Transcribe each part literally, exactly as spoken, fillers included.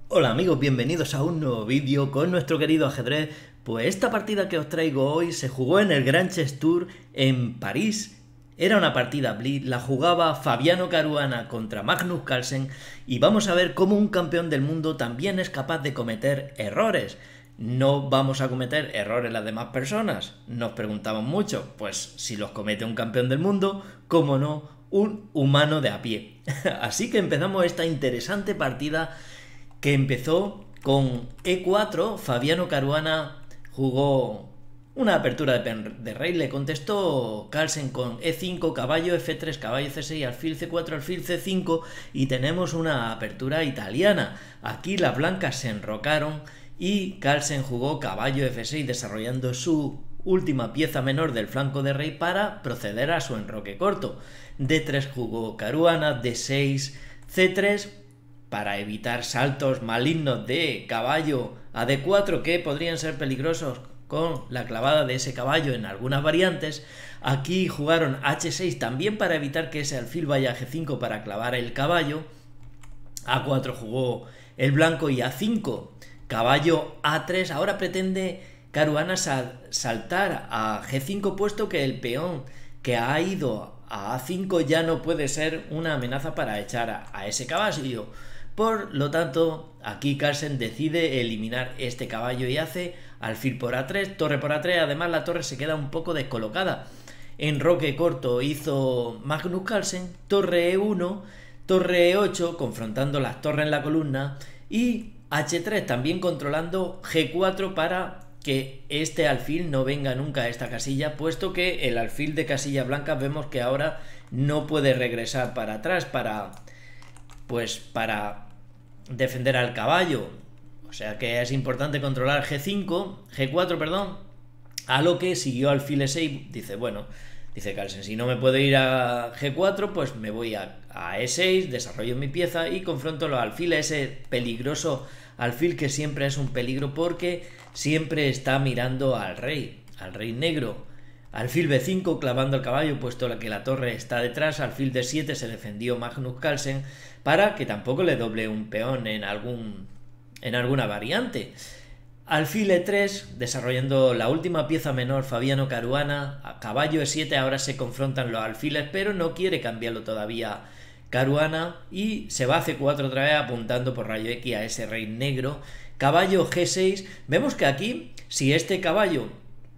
Hola amigos, bienvenidos a un nuevo vídeo con nuestro querido ajedrez. Pues esta partida que os traigo hoy se jugó en el Grand Chess Tour en París. Era una partida Blitz, la jugaba Fabiano Caruana contra Magnus Carlsen y vamos a ver cómo un campeón del mundo también es capaz de cometer errores. ¿No vamos a cometer errores las demás personas? Nos preguntamos mucho. Pues si los comete un campeón del mundo, ¿cómo no un humano de a pie? Así que empezamos esta interesante partida que empezó con E cuatro. Fabiano Caruana jugó una apertura de, pen, de rey, le contestó Carlsen con E cinco, caballo F tres, caballo C seis, alfil C cuatro, alfil C cinco y tenemos una apertura italiana. Aquí las blancas se enrocaron y Carlsen jugó caballo F seis desarrollando su última pieza menor del flanco de rey para proceder a su enroque corto. D tres jugó Caruana, D seis, C tres para evitar saltos malignos de caballo a D cuatro que podrían ser peligrosos con la clavada de ese caballo en algunas variantes. Aquí jugaron H seis también para evitar que ese alfil vaya a G cinco para clavar el caballo. A cuatro jugó el blanco y A cinco, caballo A tres. Ahora pretende Caruana sal saltar a G cinco puesto que el peón que ha ido a A cinco ya no puede ser una amenaza para echar a, a ese caballo. Por lo tanto, aquí Carlsen decide eliminar este caballo y hace alfil por A tres, torre por A tres. Además, la torre se queda un poco descolocada. Enroque corto hizo Magnus Carlsen, torre E uno, torre E ocho, confrontando las torres en la columna, y H tres también controlando G cuatro para que este alfil no venga nunca a esta casilla, puesto que el alfil de casilla blanca vemos que ahora no puede regresar para atrás para, pues, para defender al caballo. O sea que es importante controlar G cinco, G cuatro, perdón, a lo que siguió alfil E seis. Dice, bueno, dice Carlsen, si no me puedo ir a G cuatro, pues me voy a, a E seis, desarrollo mi pieza y confronto los alfiles, ese peligroso alfil que siempre es un peligro porque siempre está mirando al rey, al rey negro. Alfil B cinco clavando el caballo, puesto que la torre está detrás. Alfil D siete se defendió Magnus Carlsen para que tampoco le doble un peón en, algún, en alguna variante. Alfil E tres desarrollando la última pieza menor Fabiano Caruana. A caballo E siete ahora se confrontan los alfiles, pero no quiere cambiarlo todavía Caruana y se va a C cuatro otra vez apuntando por rayo X a ese rey negro. Caballo G seis. Vemos que aquí, si este caballo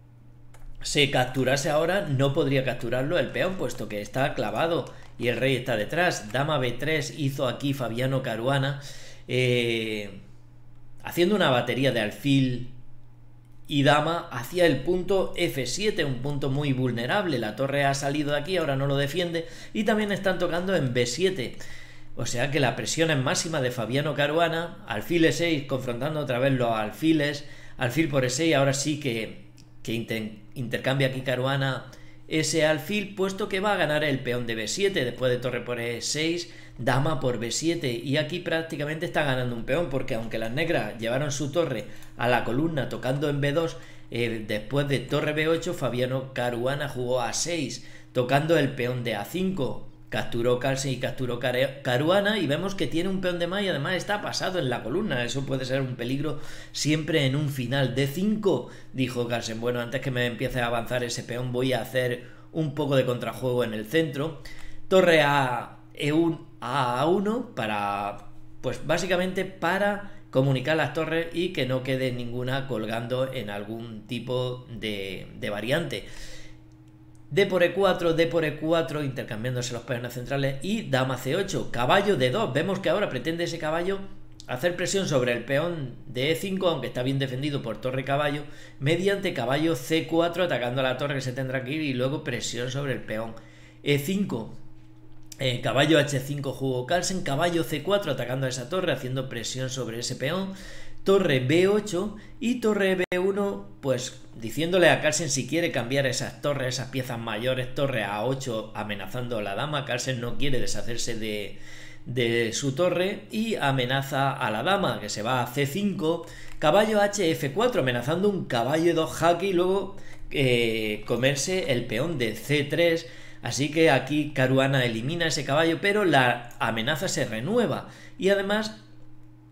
se capturase ahora, no podría capturarlo el peón, puesto que está clavado y el rey está detrás. Dama B tres hizo aquí Fabiano Caruana, eh, haciendo una batería de alfil y dama hacia el punto F siete, un punto muy vulnerable. La torre ha salido de aquí, ahora no lo defiende, y también están tocando en B siete. O sea que la presión es máxima de Fabiano Caruana. Alfil E seis confrontando otra vez los alfiles. Alfil por E seis, ahora sí que que inter intercambia aquí Caruana ese alfil, puesto que va a ganar el peón de B siete, después de torre por E seis, dama por B siete, y aquí prácticamente está ganando un peón, porque aunque las negras llevaron su torre a la columna tocando en B dos, eh, después de torre B ocho, Fabiano Caruana jugó A seis, tocando el peón de A cinco, capturó Carlsen y capturó Caruana, y vemos que tiene un peón de más y además está pasado en la columna. Eso puede ser un peligro siempre en un final. D cinco, dijo Carlsen, bueno, antes que me empiece a avanzar ese peón voy a hacer un poco de contrajuego en el centro. Torre a E uno, a A1 para, pues básicamente para comunicar las torres y que no quede ninguna colgando en algún tipo de, de variante. D por E cuatro, D por E cuatro, intercambiándose los peones centrales, y dama C ocho, caballo D dos. Vemos que ahora pretende ese caballo hacer presión sobre el peón de E cinco, aunque está bien defendido por torre caballo, mediante caballo C cuatro, atacando a la torre que se tendrá que ir, y luego presión sobre el peón E cinco. Eh, caballo H cinco jugó Carlsen, caballo C cuatro atacando a esa torre, haciendo presión sobre ese peón. Torre B ocho y torre B uno, pues diciéndole a Carlsen si quiere cambiar esas torres, esas piezas mayores. Torre A ocho amenazando a la dama. Carlsen no quiere deshacerse de, de su torre y amenaza a la dama, que se va a C cinco. Caballo H F cuatro amenazando un caballo dos jaque y luego eh, comerse el peón de C tres. Así que aquí Caruana elimina ese caballo, pero la amenaza se renueva y además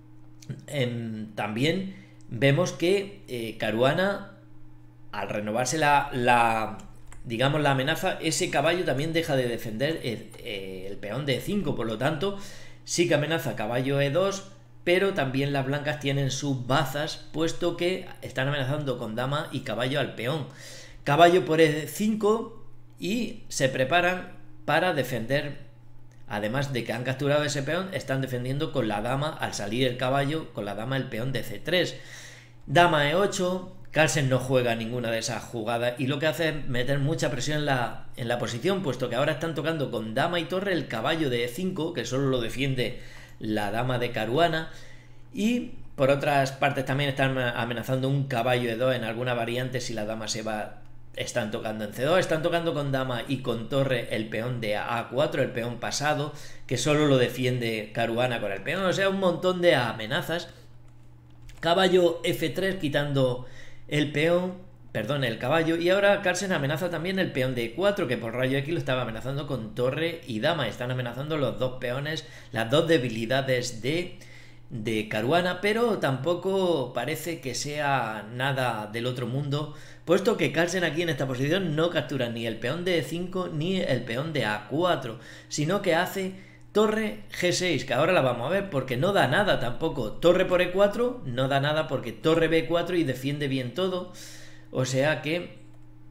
Eh, también vemos que eh, Caruana, al renovarse la, la, digamos, la amenaza, ese caballo también deja de defender el, el peón de e cinco, por lo tanto sí que amenaza caballo e dos, pero también las blancas tienen sus bazas, puesto que están amenazando con dama y caballo al peón. Caballo por e cinco y se preparan para defender. Además de que han capturado ese peón, están defendiendo con la dama al salir el caballo, con la dama el peón de ce tres. Dama e ocho, Carlsen no juega ninguna de esas jugadas y lo que hace es meter mucha presión en la, en la posición, puesto que ahora están tocando con dama y torre el caballo de e cinco, que solo lo defiende la dama de Caruana, y por otras partes también están amenazando un caballo e dos en alguna variante si la dama se va. Están tocando en ce dos, están tocando con dama y con torre el peón de a cuatro, el peón pasado, que solo lo defiende Caruana con el peón, o sea, un montón de amenazas. Caballo efe tres quitando el peón, perdón, el caballo, y ahora Carlsen amenaza también el peón de e cuatro, que por rayo X lo estaba amenazando con torre y dama. Están amenazando los dos peones, las dos debilidades de, de Caruana, pero tampoco parece que sea nada del otro mundo, puesto que Carlsen aquí en esta posición no captura ni el peón de e cinco ni el peón de a cuatro, sino que hace torre ge seis, que ahora la vamos a ver porque no da nada tampoco. Torre por e cuatro no da nada porque torre be cuatro y defiende bien todo, o sea que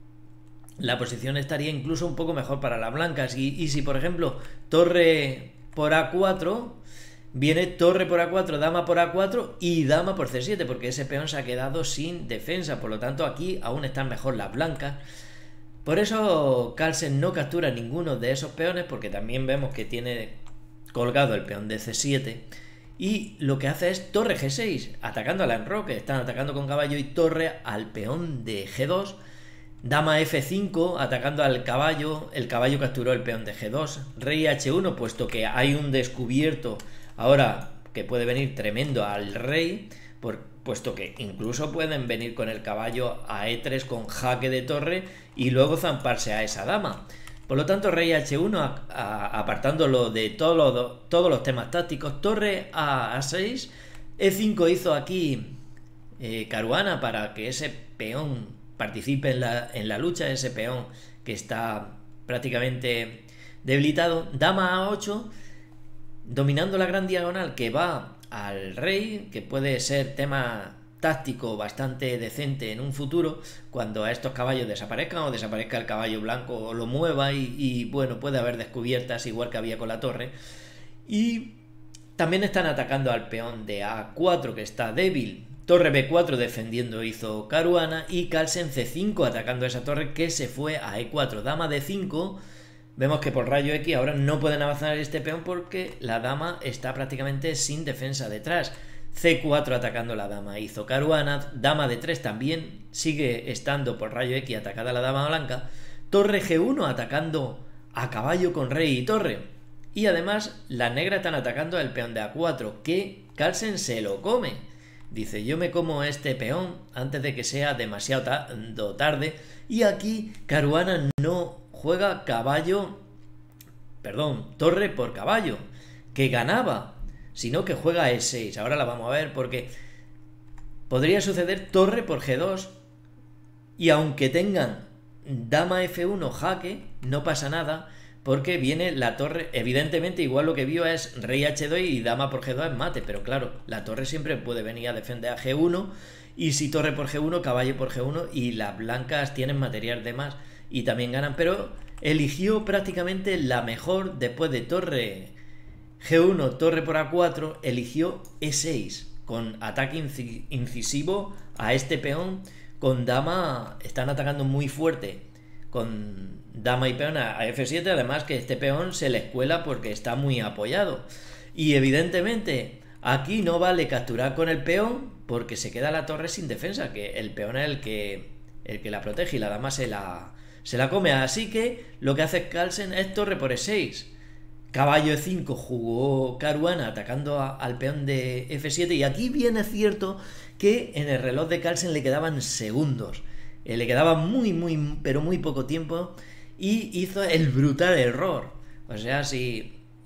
la posición estaría incluso un poco mejor para las blancas. Y, y si por ejemplo torre por a cuatro, viene torre por a cuatro, dama por a cuatro y dama por ce siete, porque ese peón se ha quedado sin defensa, por lo tanto aquí aún están mejor las blancas. Por eso Carlsen no captura ninguno de esos peones, porque también vemos que tiene colgado el peón de ce siete, y lo que hace es torre ge seis, atacando a la enroque. Están atacando con caballo y torre al peón de ge dos, dama efe cinco, atacando al caballo, el caballo capturó el peón de ge dos, rey hache uno, puesto que hay un descubierto ahora que puede venir tremendo al rey, por, puesto que incluso pueden venir con el caballo a e tres con jaque de torre y luego zamparse a esa dama. Por lo tanto, rey hache uno, a, a, apartándolo de todo lo, todos los temas tácticos, torre a a seis, e cinco hizo aquí eh, Caruana para que ese peón participe en la, en la lucha, ese peón que está prácticamente debilitado. Dama a ocho, dominando la gran diagonal que va al rey, que puede ser tema táctico bastante decente en un futuro, cuando a estos caballos desaparezcan o desaparezca el caballo blanco o lo mueva, y, y bueno, puede haber descubiertas igual que había con la torre. Y también están atacando al peón de a cuatro, que está débil. Torre be cuatro defendiendo hizo Caruana, y Carlsen ce cinco atacando esa torre que se fue a e cuatro. Dama de cinco, vemos que por rayo X ahora no pueden avanzar este peón porque la dama está prácticamente sin defensa detrás. ce cuatro atacando la dama hizo Caruana, dama de tres también sigue estando por rayo X atacada la dama blanca, torre ge uno atacando a caballo con rey y torre, y además las negras están atacando al peón de a cuatro, que Carlsen se lo come. Dice, yo me como este peón antes de que sea demasiado tarde, y aquí Caruana no juega caballo, perdón, torre por caballo, que ganaba, sino que juega e seis. Ahora la vamos a ver porque podría suceder torre por ge dos, y aunque tengan dama efe uno jaque, no pasa nada, porque viene la torre. Evidentemente igual lo que vio es rey hache dos y dama por ge dos es mate, pero claro, la torre siempre puede venir a defender a ge uno, y si torre por ge uno, caballo por ge uno, y las blancas tienen material de más y también ganan, pero eligió prácticamente la mejor. Después de torre ge uno, torre por a cuatro, eligió e seis con ataque incisivo a este peón. Con dama están atacando muy fuerte con dama y peón a efe siete, además que este peón se les cuela porque está muy apoyado, y evidentemente aquí no vale capturar con el peón porque se queda la torre sin defensa, que el peón es el que, el que la protege, y la dama se la, se la come. Así que lo que hace Carlsen es torre por e seis, caballo e cinco jugó Caruana atacando a, al peón de efe siete, y aquí viene cierto que en el reloj de Carlsen le quedaban segundos, eh, le quedaba muy muy pero muy poco tiempo, y hizo el brutal error. O sea, si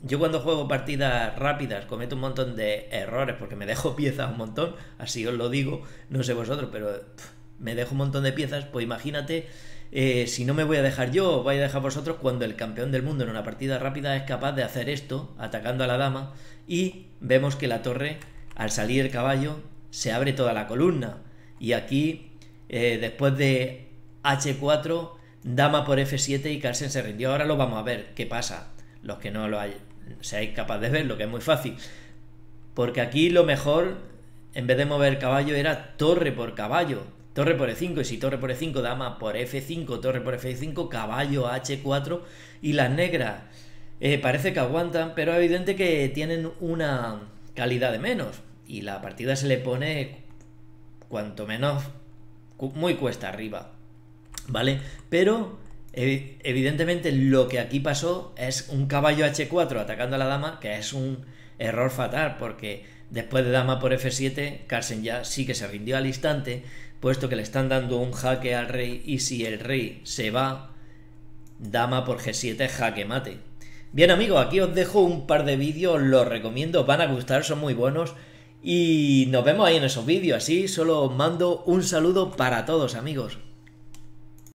yo cuando juego partidas rápidas cometo un montón de errores porque me dejo piezas un montón, así os lo digo, no sé vosotros, pero pff, me dejo un montón de piezas, pues imagínate eh, si no me voy a dejar yo, os vais a dejar vosotros cuando el campeón del mundo en una partida rápida es capaz de hacer esto, atacando a la dama, y vemos que la torre, al salir el caballo, se abre toda la columna. Y aquí, eh, después de hache cuatro, dama por efe siete y Carlsen se rindió. Ahora lo vamos a ver qué pasa, los que no lo hay, seáis capaz de verlo, que es muy fácil. Porque aquí lo mejor, en vez de mover caballo, era torre por caballo. Torre por e cinco, y si torre por e cinco, dama por efe cinco, torre por efe cinco, caballo a hache cuatro, y las negras eh, parece que aguantan, pero es evidente que tienen una calidad de menos, y la partida se le pone cuanto menos muy cuesta arriba, ¿vale? Pero evidentemente lo que aquí pasó es un caballo hache cuatro atacando a la dama, que es un error fatal, porque después de dama por efe siete, Carlsen ya sí que se rindió al instante, puesto que le están dando un jaque al rey, y si el rey se va, dama por ge siete, jaque mate. Bien amigos, aquí os dejo un par de vídeos, os los recomiendo, os van a gustar, son muy buenos, y nos vemos ahí en esos vídeos. Así solo os mando un saludo para todos amigos.